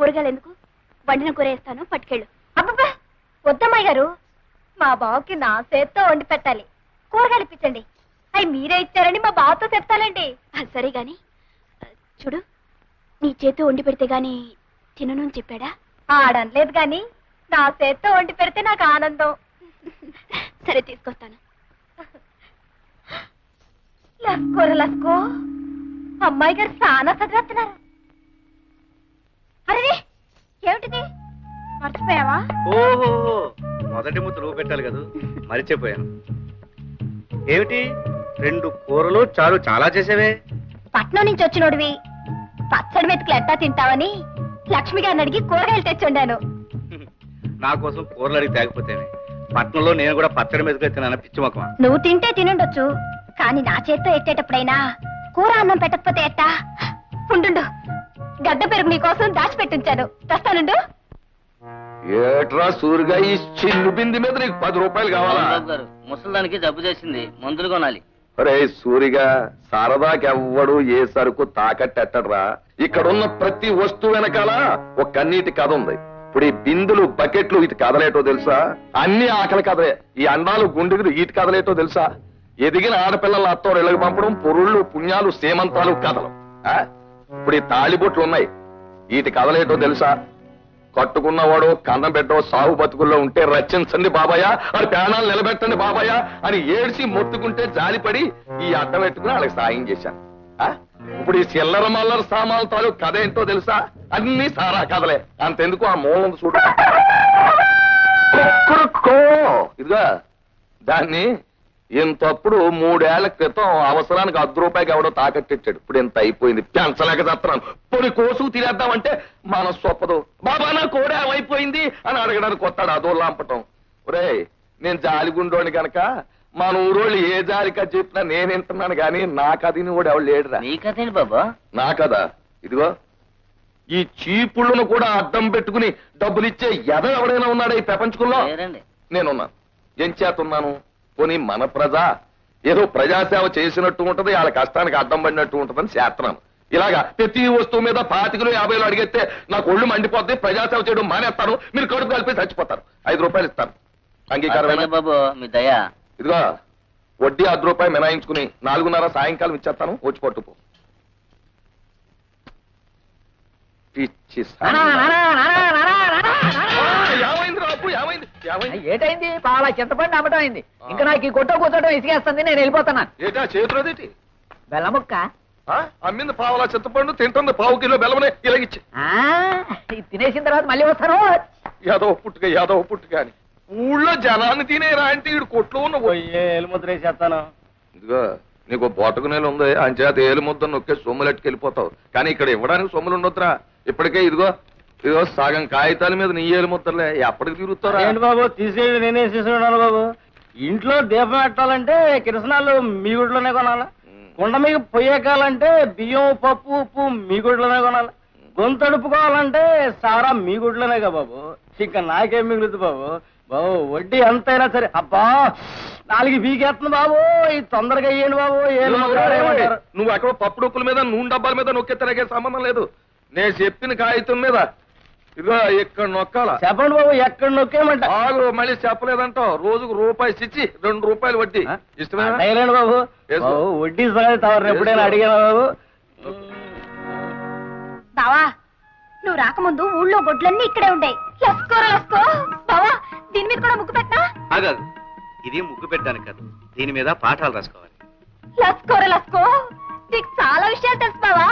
కూరగాయలు ఎందుకు? వండిన కూర వేస్తాను, పట్టుకెళ్ళు. అబ్బబ్బా వద్దమ్మాయి గారు, మా బావకి నా చేత్తో వండి పెట్టాలి. కూరగాయలు ఇప్పించండి. అవి మీరే ఇచ్చారని మా బావతో చెప్తానండి. సరే గాని చూడు, నీ చేత్తో వండి పెడితే గాని తినను అని చెప్పాడా? ఆడనలేదు గాని నా చేత్తో వండి పెడితే నాకు ఆనందం. సరే తీసుకొస్తాను. లస్కోర లస్కో, అమ్మాయి గారు చాలా చదివేస్తున్నారు. అరే ఏమిటిది, మర్చిపోయావా? ఓహో, మొదటి ముద్ద నువ్వు పెట్టాలి కదా, మరిచిపోయాను. ఏమిటి 2 కూరలు చాలు, చాలా చేసేవే. పట్నం నుంచి వచ్చినోడివి పచ్చడి మెతుకులు ఎట్టా తింటావని లక్ష్మి గారిని అడిగి కూరగాయలు తెచ్చుండాను. నా కోసం కూరలు అడిగి తేకపోతేనే. పట్నంలో నేను కూడా పచ్చడి మెతుకులు తిన్నాను, పిచ్చి మొక్కమా. నువ్వు తింటే తినుండొచ్చు, కానీ నా చేత్తో ఎట్టేటప్పుడైనా కూర అన్నం పెట్టకపోతే ఎట్టా? ఉండు, గడ్డ పెరుగు నీ కోసం దాచిపెట్టించాను, తెస్తానుండు. ఏట్రా సూరిగా, ఈ చిల్లు బింది మీద నీకు 10 రూపాయలు కావాలా? ముసలిదానికి జబ్బు చేసింది, మందులు కొనాలి. అరే సూరిగా, సరదాకెవ్వడు ఏ సరుకు తాకట్టెట్టడ్రా. ఇక్కడున్న ప్రతి వస్తువు వెనకాల ఒక కన్నీటి కథ ఉంది. ఇప్పుడు ఈ బిందులు, బకెట్లు ఇటు కదలేటో తెలుసా? అన్ని ఆకలి కథలే. ఈ అండాలు, గుండెలు ఇటు కదలేటో తెలుసా? ఎదిగిన ఆడపిల్లల అత్తోరు ఇళ్ళకి పంపడం, పొరుళ్ళు, పుణ్యాలు, సేమంతాలు కథలు. ఇప్పుడు ఈ తాళిబొట్లు ఉన్నాయి, వీటి కదలేటో తెలుసా? కట్టుకున్నవాడు కన్నం పెట్టో సాగు బతుకుల్లో ఉంటే రచించండి బాబాయ్, అది ప్రాణాలు నిలబెట్టండి బాబాయ్ అని ఏడ్చి మొత్తుకుంటే జాలిపడి ఈ అడ్డం పెట్టుకుని వాళ్ళకి సాయం చేశాను. ఇప్పుడు ఈ చిల్లర మల్లర సామాన్ల తాలూ కథ ఏంటో తెలుసా? అన్ని సారా కథలే. అంతెందుకు, ఆ మూలం చూడు, ఇదిగా దాన్ని ఇంతప్పుడు 3 ఏళ్ల క్రితం అవసరానికి 10 రూపాయకి ఎవడో తాకట్టిచ్చాడు. ఇప్పుడు ఇంత అయిపోయింది, పెంచలేక చేస్తున్నాను. పొడి కోసు తినేద్దామంటే మనసు ఒప్పదు. బాబా నా కోడ ఏమైపోయింది అని అడగడానికి వస్తాడు, అదో లాంపటం. ఒరే నేను జాలిగుండోని గనక మన ఊరోళ్ళు ఏ జాలికా చెప్పినా నేను వింటున్నాను గాని నా కథని కూడా ఎవడు లేడురా. నీ కథేంటి బాబా? నా కదా, ఇదిగో ఈ చీపుళ్ళను కూడా అడ్డం పెట్టుకుని డబ్బులు ఇచ్చే ఎవడైనా ఉన్నాడా ఈ ప్రపంచంలో? నేనున్నాను. ఏం చేతున్నాను? పోనీ మన ప్రజ ఏదో ప్రజాసేవ చేసినట్టు ఉంటది, వాళ్ళ కష్టానికి అడ్డం పడినట్టు ఉంటదని చేస్తున్నాను. ఇలాగా ప్రతి వస్తువు మీద 25 50 అడిగితే నాకు ఒళ్ళు మండిపోద్ది, ప్రజాసేవ చేయడం మానేస్తాను, మీరు కడుపు కలిపి చచ్చిపోతారు. 5 రూపాయలు ఇస్తాను, అంగీకారమే బాబు? మీ దయ. ఇదిగో వడ్డీ 10 రూపాయలు మినాయించుకుని 4:30 సాయంకాలం ఇచ్చేస్తాను, వచ్చి పట్టుకో. ఏటైంది? పాల చింతపండు అమ్మటం అయింది. ఇంకా నాకు ఈ కొట్ట కూర్చోటం ఇసిగేస్తుంది, నేను వెళ్ళిపోతున్నాను. ఏటా చేతులదేటి? బెల్లముక్క అమ్మింది పావులా చింతపండు, తింటుంది 1/2 కిలో బెల్లమనే ఇలాగిచ్చి. తినేసిన తర్వాత మళ్ళీ వస్తాను. యాదవ పుట్టుక అని ఊళ్ళో జనాన్ని తినేరా అంటే ఈడు కొట్లో ఉన్న ఏలుముద్ర వేసేస్తాను. ఇదిగో నీకు బోటకు నేలు ఉంది, అంచేత ఏలుముద్ద నొక్కే సొమ్ములెట్టుకు వెళ్ళిపోతావు. కానీ ఇక్కడ ఇవ్వడానికి సొమ్ములు ఉండొద్దురా. ఇప్పటికే ఇదిగో సగం కాగితాల మీద నీ ఏలుముద్దలే, ఎప్పటికి తిరుగుతారా? ఏంటి బాబు తీసుకెళ్ళి నేనే తీసుకున్నాను బాబు. ఇంట్లో దీపం పెట్టాలంటే కిరసనాలు మీ గుడిలోనే కొనాలి, కుండ మీద పొయ్యకాలంటే బియ్యం, పప్పు, ఉప్పు మీ గుడిలోనే కొనాలి, గొంతు అడుపుకోవాలంటే సారా మీ గుడిలోనే కదా బాబు. ఇంకా నాకేం మిగులుతుంది బాబు? బాబు వడ్డీ ఎంతైనా సరే. అబ్బా 4 బీకేస్తుంది బాబు, ఇది తొందరగా అయ్యండి బాబు. నువ్వు అక్కడ పప్పు డొక్కుల మీద, నూనె డబ్బాల మీద నొక్కేతనకే సంబంధం లేదు. నేను చెప్పిన కాగితం మీద ఇదిగో ఇక్కడ నొక్కాల. చెప్పండి బాబు, ఎక్కడ నొక్కేయమంట? ఆగు, మళ్ళీ చెప్పలేదంటావు. రోజుకు ₹1 2 రూపాయలు వడ్డీ. ఇష్టమేనా బాబు? వడ్డీ సంగతి ఎప్పుడైనా అడిగానా బాబు? బావా నువ్వు రాకముందు ఊళ్ళో గొడ్లన్నీ ఇక్కడే ఉండే. లస్కో బావా, దీని మీద కూడా ముగ్గు పెట్టా? కాదు, ఇది ముగ్గు పెట్టడానికి కాదు, దీని మీద పాఠాలు రాసుకోవాలి. లస్కో నీకు చాలా విషయాలు తెలుసు బావా.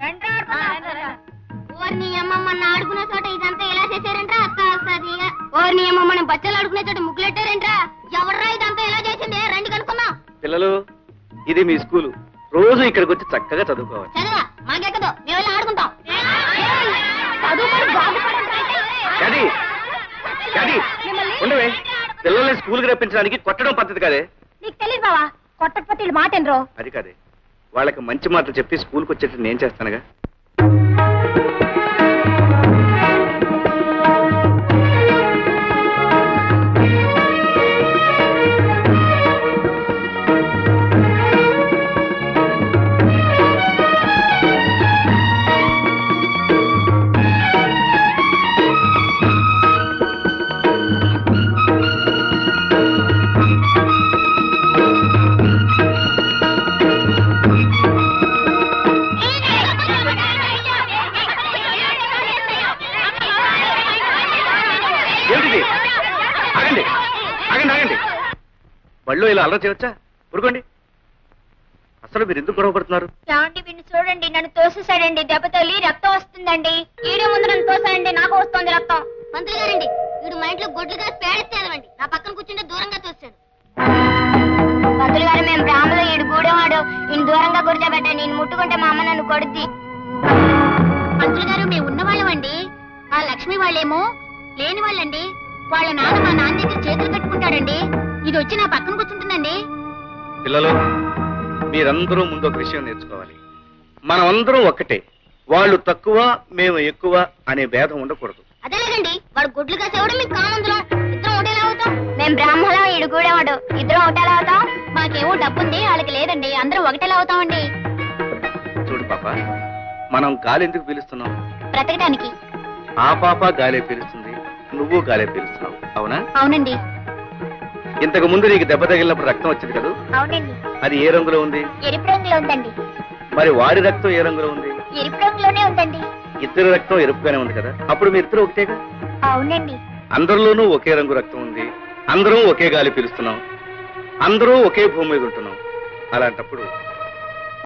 ఓర్ని అమ్మమ్మ ఆడుకునే చోట ఇదంతా ఎలా చేశారంట్రా? అక్క వస్తుంది. ఓర్ని అమ్మమ్మ బచ్చలు ఆడుకునే చోట ముగ్గులెట్టారంట్రా? ఎవర్రా ఇదంతా ఎలా చేసింది? రండి కనుక్కున్నాం. పిల్లలు, ఇది మీ స్కూలు, రోజు ఇక్కడికి వచ్చి చక్కగా చదువుకోవాలి. చదవా మాకెక్కదు, మేము వెళ్ళి ఆడుకుంటాం. ఉండవే, పిల్లల్ని స్కూల్కి రప్పించడానికి కొట్టడం పద్ధతి కాదే. నీకు తెలియదు బావా, కొట్టకపోతే మాట ఎనరో. అది కాదే, వాళ్ళకి మంచి మాటలు చెప్పి స్కూల్కి వచ్చేట్టు నేను చేస్తానుగా. ఏమిటిది? ఆగండి ఆగండి ఆగండి. బళ్ళు ఇలా అల్లరి చేయవచ్చా? ఊరుకోండి. అసలు మీరు ఎందుకు గొడవ పడుతున్నారు? ఏమండి వీడిని చూడండి, నన్ను తోసేసాడండి. దెబ్బ తగిలి రక్తం వస్తుందండి. ఈడే ముందు నన్ను తోసాడండి, నాకు వస్తుంది రక్తం. మంత్రులు గారండి వీడు మా ఇంట్లో గొడ్లుగా పేడెత్తేదవండి. నా పక్కన కూర్చుంటే దూరంగా తోస్తాడు. పంతులు గారు, మేము బ్రాహ్మలో ఈడు గూడెవాడు. ఈయన దూరంగా కూర్చోబెట్టండి. నేను ముట్టుకుంటే మా అమ్మ నన్ను కొడుద్ది. పంతులు గారు మేము ఉన్నవాళ్ళమండి. ఆ లక్ష్మి వాళ్ళేమో లేని వాళ్ళండి. వాళ్ళ నాన్న మా నాన్న దగ్గర చేతులు కట్టుకుంటాడండి. ఇది వచ్చి నా పక్కన కూర్చుంటుందండి. పిల్లలు, మీరందరూ ముందు ఒక విషయం నేర్చుకోవాలి. మనం అందరం ఒక్కటే. వాళ్ళు తక్కువ మేము ఎక్కువ అనే భేదం ఉండకూడదు. అదేలేదండి వాడు గొడ్లు కాసేవాడు మీకు కామందులం. ఇద్దరం ఒకటేలా అవుతాం. మేము బ్రాహ్మలో ఈడు గూడెవాడు. ఇద్దరం ఒకటేలా అవుతాం. మాకేమో డబ్బుంది వాళ్ళకి లేదండి. అందరం ఒకటేలా అవుతామండి. చూడు పాప, మనం గాలి ఎందుకు పీలుస్తున్నాం? బ్రతకడానికి. ఆ పాప గాలే పీలుస్తుంది, నువ్వు గాలే పీలుస్తున్నావు. అవునా? అవునండి. ఇంతకు ముందు నీకు దెబ్బ తగిలినప్పుడు రక్తం వచ్చింది కదా? అవునండి. అది ఏ రంగులో ఉంది? ఎరుపు రంగులో ఉందండి. మరి వాడి రక్తం ఏ రంగులో ఉంది? ఎరుపు రంగులోనే ఉందండి. ఇద్దరు రక్తం ఎరుపుగానే ఉంది కదా? అప్పుడు మీ ఇద్దరు ఒకటేగా? అవునండి. అందరిలోనూ ఒకే రంగు రక్తం ఉంది. అందరం ఒకే గాలి పీలుస్తున్నాం. అందరూ ఒకే భూమి మీద ఉంటున్నాం. అలాంటప్పుడు